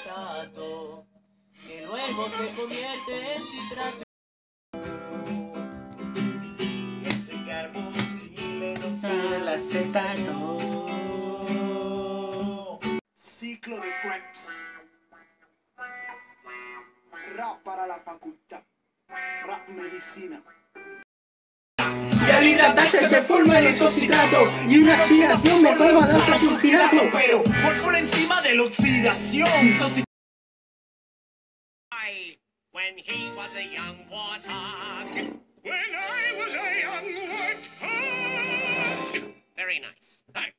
glifosato, que luego se convierte en citrato. Ese carboxilo no El acetato. Ciclo de Krebs. Rap para la facultad. Rap medicina. Y al hidratarse se forma el isocitrato y una oxidación me forma de otro sustrato. Pero por encima de la oxidación. When he was a young warthog. When I was a young warthog. Very nice. Thanks.